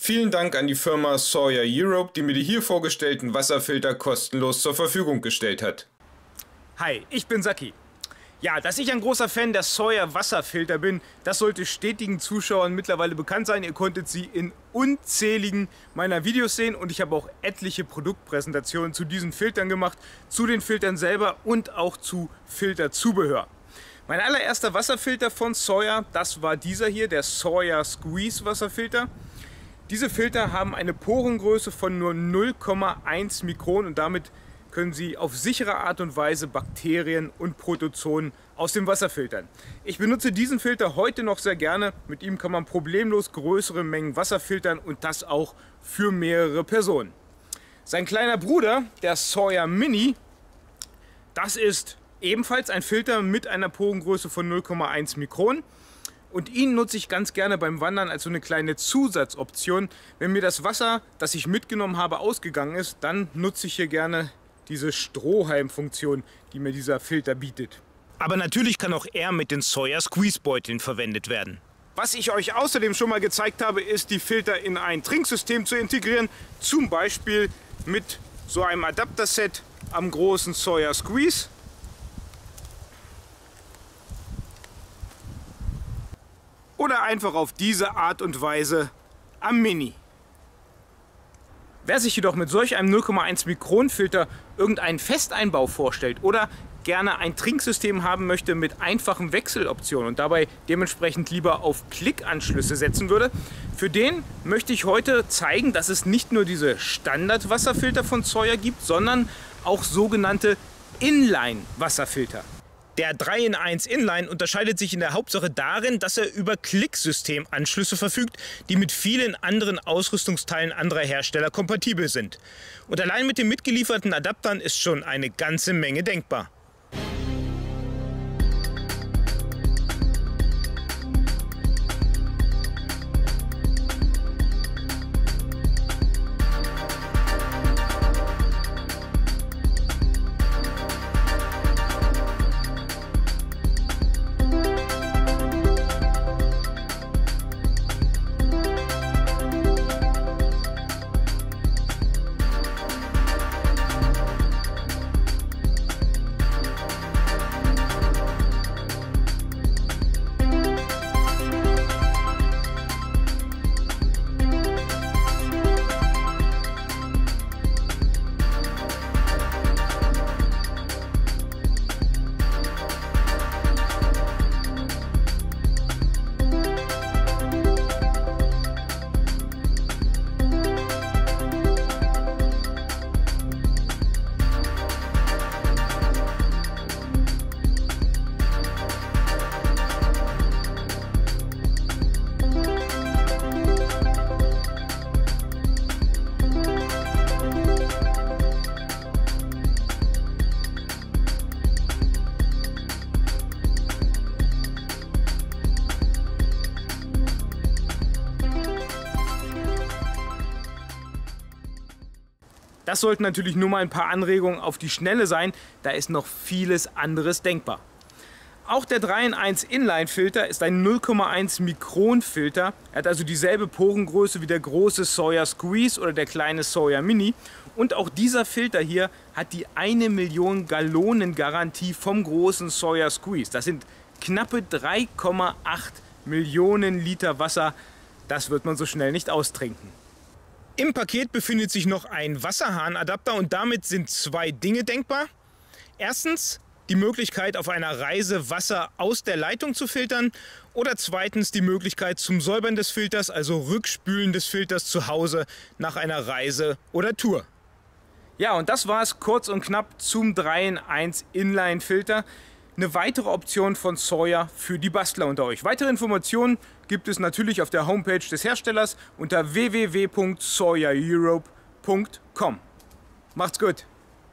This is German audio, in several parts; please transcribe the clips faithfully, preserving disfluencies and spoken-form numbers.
Vielen Dank an die Firma Sawyer Europe, die mir die hier vorgestellten Wasserfilter kostenlos zur Verfügung gestellt hat. Hi, ich bin Saki. Ja, dass ich ein großer Fan der Sawyer Wasserfilter bin, das sollte stetigen Zuschauern mittlerweile bekannt sein. Ihr konntet sie in unzähligen meiner Videos sehen und ich habe auch etliche Produktpräsentationen zu diesen Filtern gemacht, zu den Filtern selber und auch zu Filterzubehör. Mein allererster Wasserfilter von Sawyer, das war dieser hier, der Sawyer Squeeze Wasserfilter. Diese Filter haben eine Porengröße von nur null Komma eins Mikron und damit können Sie auf sichere Art und Weise Bakterien und Protozoen aus dem Wasser filtern. Ich benutze diesen Filter heute noch sehr gerne. Mit ihm kann man problemlos größere Mengen Wasser filtern und das auch für mehrere Personen. Sein kleiner Bruder, der Sawyer Mini, das ist ebenfalls ein Filter mit einer Porengröße von null Komma eins Mikron. Und ihn nutze ich ganz gerne beim Wandern als so eine kleine Zusatzoption. Wenn mir das Wasser, das ich mitgenommen habe, ausgegangen ist, dann nutze ich hier gerne diese Strohhalmfunktion, die mir dieser Filter bietet. Aber natürlich kann auch er mit den Sawyer Squeeze Beuteln verwendet werden. Was ich euch außerdem schon mal gezeigt habe, ist die Filter in ein Trinksystem zu integrieren. Zum Beispiel mit so einem Adapterset am großen Sawyer Squeeze. Oder einfach auf diese Art und Weise am Mini. Wer sich jedoch mit solch einem null Komma eins Mikron Filter irgendeinen Festeinbau vorstellt oder gerne ein Trinksystem haben möchte mit einfachen Wechseloptionen und dabei dementsprechend lieber auf Klickanschlüsse setzen würde, für den möchte ich heute zeigen, dass es nicht nur diese Standard-Wasserfilter von Sawyer gibt, sondern auch sogenannte Inline-Wasserfilter. Der drei in eins Inline unterscheidet sich in der Hauptsache darin, dass er über Klicksystemanschlüsse verfügt, die mit vielen anderen Ausrüstungsteilen anderer Hersteller kompatibel sind. Und allein mit den mitgelieferten Adaptern ist schon eine ganze Menge denkbar. Das sollten natürlich nur mal ein paar Anregungen auf die Schnelle sein, da ist noch vieles anderes denkbar. Auch der drei in eins Inline Filter ist ein null Komma eins Mikron Filter. Er hat also dieselbe Porengröße wie der große Sawyer Squeeze oder der kleine Sawyer Mini. Und auch dieser Filter hier hat die eine Million Gallonen Garantie vom großen Sawyer Squeeze. Das sind knappe drei Komma acht Millionen Liter Wasser. Das wird man so schnell nicht austrinken. Im Paket befindet sich noch ein Wasserhahnadapter und damit sind zwei Dinge denkbar. Erstens die Möglichkeit, auf einer Reise Wasser aus der Leitung zu filtern oder zweitens die Möglichkeit zum Säubern des Filters, also Rückspülen des Filters zu Hause nach einer Reise oder Tour. Ja, und das war es kurz und knapp zum drei in eins Inline Filter. Eine weitere Option von Sawyer für die Bastler unter euch. Weitere Informationen gibt es natürlich auf der Homepage des Herstellers unter w w w punkt sawyer europe punkt com. Macht's gut!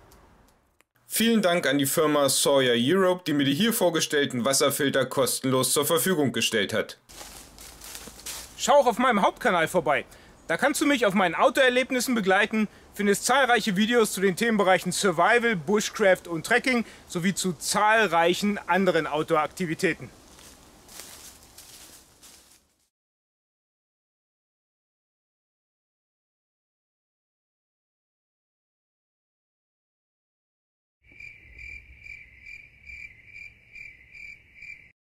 Vielen Dank an die Firma Sawyer Europe, die mir die hier vorgestellten Wasserfilter kostenlos zur Verfügung gestellt hat. Schau auch auf meinem Hauptkanal vorbei. Da kannst du mich auf meinen Outdoor-Erlebnissen begleiten, findest zahlreiche Videos zu den Themenbereichen Survival, Bushcraft und Trekking sowie zu zahlreichen anderen Outdoor-Aktivitäten.